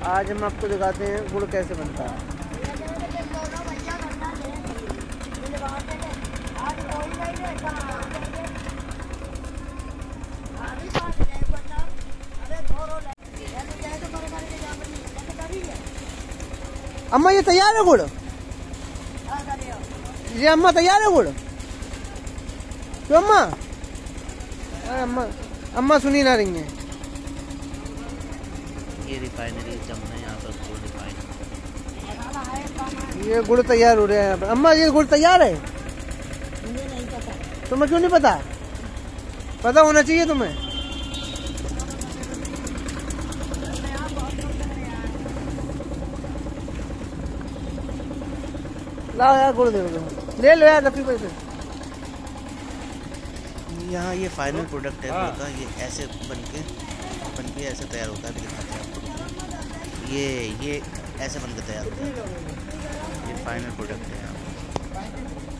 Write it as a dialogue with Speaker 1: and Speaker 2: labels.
Speaker 1: आज हम आपको दिखाते हैं गुड़ कैसे बनता है। अम्मा ये तैयार है गुड़? ये अम्मा तैयार है गुड़? क्यों अम्मा? अरे अम्मा सुनी ना रही है।
Speaker 2: ये रिफाइनरी जमना है यहाँ पर गुड़ रिफाइन।
Speaker 1: ये गुड़ तैयार हो रहा है यहाँ पर। अम्मा ये गुड़ तैयार है?
Speaker 3: मुझे नहीं पता।
Speaker 1: तुम्हें क्यों नहीं पता? पता होना चाहिए तुम्हें। लाओ यार गुड़ दे दो, ले लो यार रफी पैसे।
Speaker 2: यहाँ ये फाइनल प्रोडक्ट है गुड़ का। ये ऐसे बन के ऐसे तैयार होता है। दिखाते हैं आपको। ये ऐसे बनकर तैयार होता है। ये फाइनल प्रोडक्ट है यहाँ पर।